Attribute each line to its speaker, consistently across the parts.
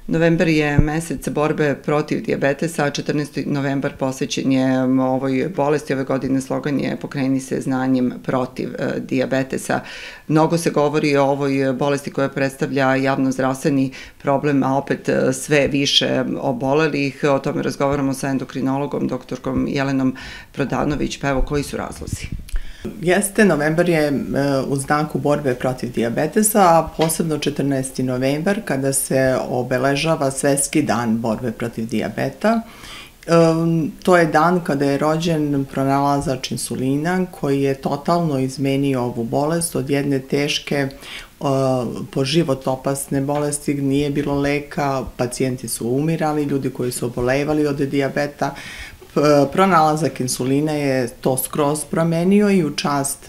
Speaker 1: Novembar je mesec borbe protiv dijabetesa, a 14. novembar posvećen je ovoj bolesti. Ove godine slogan je "Pokreni se znanjem protiv dijabetesa". Mnogo se govori o ovoj bolesti koja predstavlja javnozdravstveni problem, a opet sve više obolelih. O tome razgovaramo sa endokrinologom, doktorkom Jelenom Prodanović. Pa evo, koji su razlozi?
Speaker 2: Jeste, novembar je u znaku borbe protiv dijabetesa, a posebno 14. novembar kada se obeležava Svetski dan borbe protiv dijabeta. To je dan kada je rođen pronalazač insulina koji je totalno izmenio ovu bolest od jedne teške po život opasne bolesti, nije bilo leka, pacijenti su umirali, ljudi koji su obolevali od dijabeta. Pronalazak insulina je to skroz promenio i u čast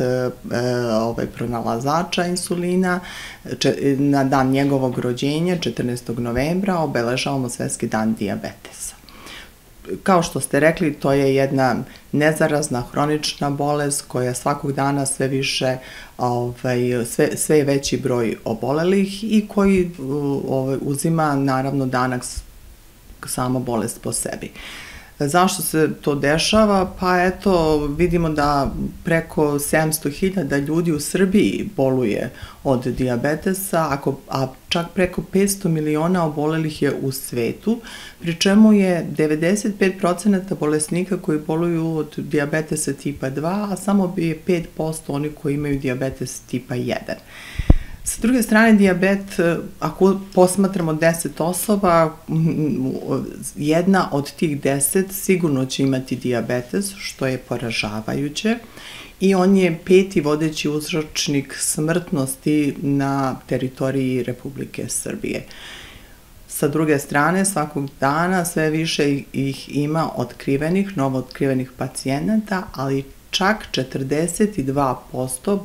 Speaker 2: pronalazača insulina na dan njegovog rođenja, 14. novembra, obeležavamo Svetski dan dijabetesa. Kao što ste rekli, to je jedna nezarazna hronična bolest koja svakog dana sve više, sve je veći broj obolelih i koji uzima naravno danak sama bolest po sebi. Zašto se to dešava? Pa eto, vidimo da preko 700.000 ljudi u Srbiji boluje od dijabetesa, a čak preko 500 miliona obolelih je u svetu, pri čemu je 95% bolesnika koji boluju od dijabetesa tipa 2, a samo je 5% oni koji imaju dijabetes tipa 1. Sa druge strane, dijabet, ako posmatramo 10 osoba, jedna od tih 10 sigurno će imati dijabetes, što je poražavajuće, i on je 5. vodeći uzročnik smrtnosti na teritoriji Republike Srbije. Sa druge strane, svakog dana sve više ih ima otkrivenih, novo otkrivenih pacijenata, ali čak 42%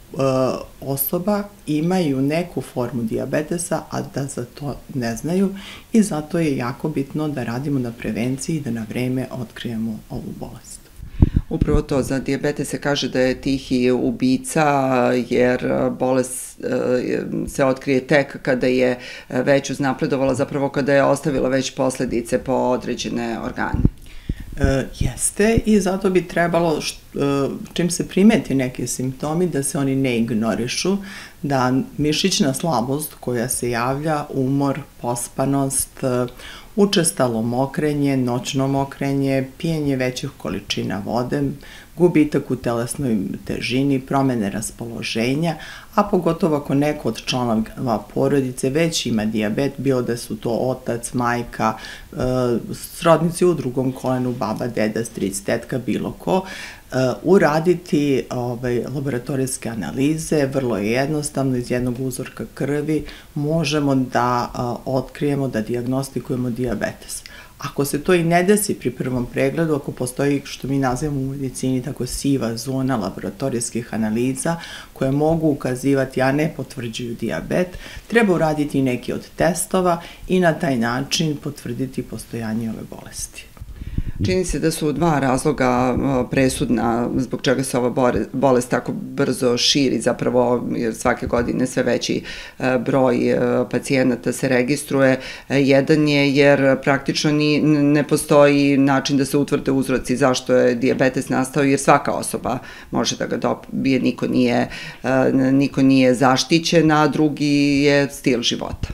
Speaker 2: osoba imaju neku formu dijabetesa, a da za to ne znaju, i zato je jako bitno da radimo na prevenciji i da na vreme otkrijemo ovu bolest.
Speaker 1: Upravo to, za dijabetes se kaže da je tihi ubica, jer bolest se otkrije tek kada je već uznapredovala, zapravo kada je ostavila već posledice po određene organe.
Speaker 2: Jeste, i zato bi trebalo, čim se primeti neki simptomi, da se oni ne ignorišu, da mišićna slabost koja se javlja, umor, pospanost, učestalo mokrenje, noćno mokrenje, pijenje većih količina vode, gubitak u telesnoj težini, promene raspoloženja, a pogotovo ako neko od članova porodice već ima dijabet, bilo da su to otac, majka, srodnici u drugom kolenu, baba, deda, stric, tetka, bilo ko, uraditi laboratorijske analize. Vrlo je jednostavno, iz jednog uzorka krvi možemo da otkrijemo, da dijagnostikujemo dijabetes. Ako se to i ne desi pri prvom pregledu, ako postoji, što mi nazivamo u medicini, tako siva zona laboratorijskih analiza koje mogu ukazivati, a ne potvrđuju dijabet, treba uraditi neki od testova i na taj način potvrditi postojanje ove bolesti.
Speaker 1: Čini se da su dva razloga presudna zbog čega se ova bolest tako brzo širi, zapravo jer svake godine sve veći broj pacijenata se registruje. Jedan je jer praktično ne postoji način da se utvrde uzroci zašto je dijabetes nastao, jer svaka osoba može da ga dobije, niko nije zaštićen, a drugi je stil života.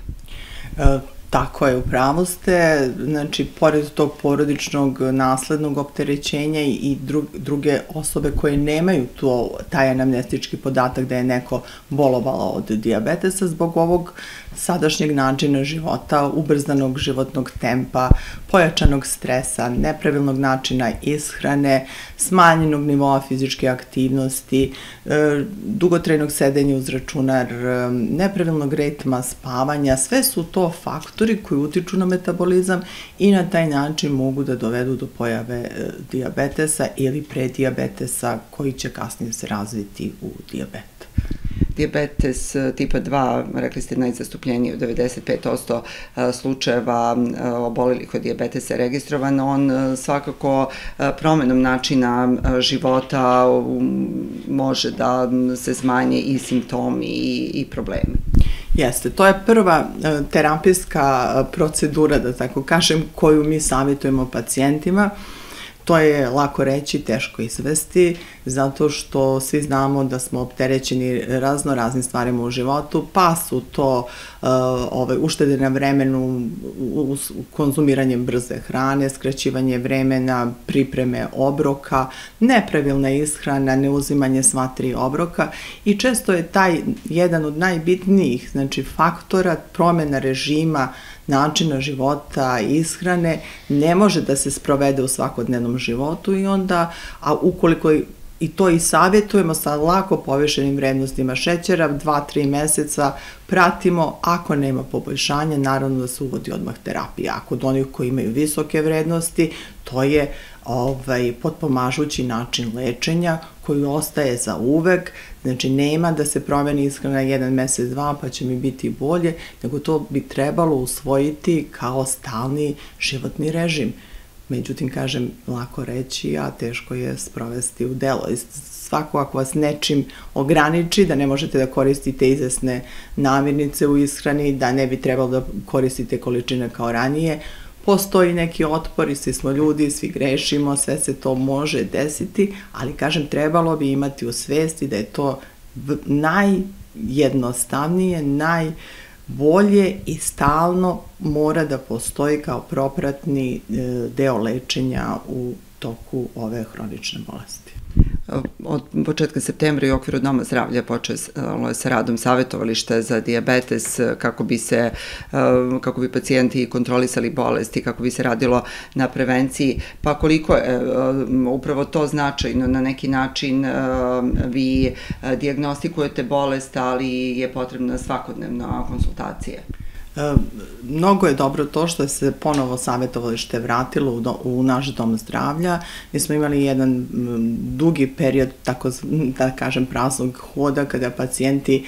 Speaker 2: Tako je, upravo ste, znači, pored tog porodičnog naslednog opterećenja i druge osobe koje nemaju taj anamnestički podatak da je neko bolovao od dijabetesa, zbog ovog sadašnjeg načina života, ubrzanog životnog tempa, pojačanog stresa, nepravilnog načina ishrane, smanjenog nivoa fizičke aktivnosti, dugotrajnog sedenja uz računar, nepravilnog ritma spavanja, sve su to faktori koji utiču na metabolizam i na taj način mogu da dovedu do pojave dijabetesa ili predijabetesa koji će kasnije se razviti u dijabet.
Speaker 1: Dijabetes tipa 2, rekli ste, najzastupljeniji u 95% slučajeva obolelih od dijabetesa je registrovan. On svakako promenom načina života može da se smanje i simptomi i problemi.
Speaker 2: Jeste, to je prva terapijska procedura, da tako kažem, koju mi savjetujemo pacijentima. To je lako reći, teško izvesti, zato što svi znamo da smo opterećeni raznim stvarima u životu, pa su to uštede na vremenu, konzumiranjem brze hrane, skraćivanje vremena, pripreme obroka, nepravilna ishrana, neuzimanje sva 3 obroka i često je taj jedan od najbitnijih, znači faktora promjena režima, načina života, ishrane, ne može da se sprovede u svakodnevnom životu i onda, a ukoliko i to i savjetujemo sa lako povišenim vrednostima šećera, 2-3 meseca pratimo, ako nema poboljšanja, naravno da se uvodi odmah terapija. A kod onih koji imaju visoke vrednosti, to je potpomažući način lečenja koji ostaje za uvek, znači nema da se promeni ishrana 1 mesec, 2 pa će mi biti bolje, nego to bi trebalo usvojiti kao stalni životni režim. Međutim, kažem, lako reći, a teško je sprovesti u delo. Svako ako vas nečim ograniči, da ne možete da koristite izvesne namirnice u ishrani, da ne bi trebalo da koristite količine kao ranije, postoji neki otpor i svi smo ljudi, svi grešimo, sve se to može desiti, ali kažem, trebalo bi imati u svesti da je to najjednostavnije, najbolje i stalno mora da postoji kao propratni deo lečenja u toku ove hronične bolesti.
Speaker 1: Od početka septembra i u okviru Doma zdravlja počelo je sa radom savjetovalište za dijabetes kako bi pacijenti kontrolisali bolesti, kako bi se radilo na prevenciji. Pa koliko je upravo to značajno, na neki način vi dijagnostikujete bolest, ali je potrebna svakodnevna konsultacija?
Speaker 2: Mnogo je dobro to što se ponovo savjetovalište vratilo u naš dom zdravlja. Mi smo imali jedan dugi period, tako da kažem, praznog hoda kada pacijenti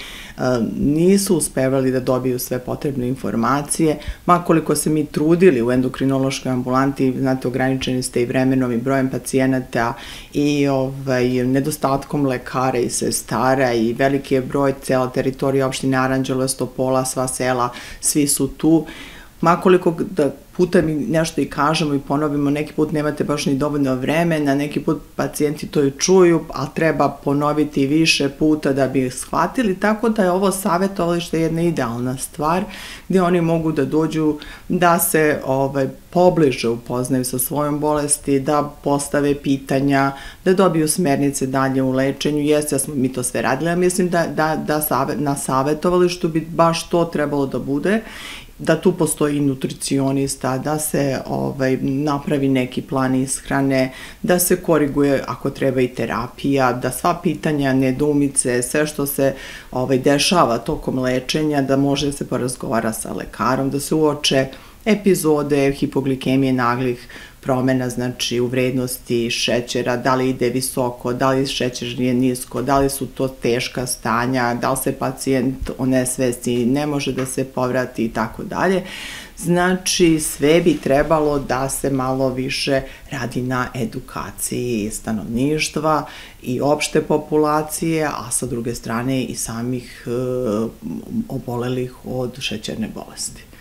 Speaker 2: nisu uspevali da dobiju sve potrebne informacije. Makoliko se mi trudili u endokrinološkoj ambulanti, znate, ograničeni ste i vremenom i brojem pacijenata i nedostatkom lekara i sestara i veliki je broj, cela teritorija opštine Aranđelovac, Topola, sva sela, svi su tu. Makoliko da puta mi nešto i kažemo i ponovimo, neki put nemate baš ni dovoljno vremena, neki put pacijenti to i čuju, ali treba ponoviti više puta da bi shvatili, tako da je ovo savjetovalište jedna idealna stvar gdje oni mogu da dođu, da se pobliže upoznaju sa svojom bolesti, da postave pitanja, da dobiju smernice dalje u lečenju. Jeste, ja smo mi to sve radili, a mislim da na savjetovalištu bi baš to trebalo da bude, da tu postoji nutricionista, da se napravi neki plan ishrane, da se koriguje ako treba i terapija, da sva pitanja, nedoumice, sve što se dešava tokom lečenja, da može da se porazgovara sa lekarom, da se uoče epizode hipoglikemije, naglih promjena, znači u vrednosti šećera, da li ide visoko, da li šećer nije nisko, da li su to teška stanja, da li se pacijent onesvesti, ne može da se povrati i tako dalje. Znači, sve bi trebalo da se malo više radi na edukaciji stanovništva i opšte populacije, a sa druge strane i samih obolelih od šećerne bolesti.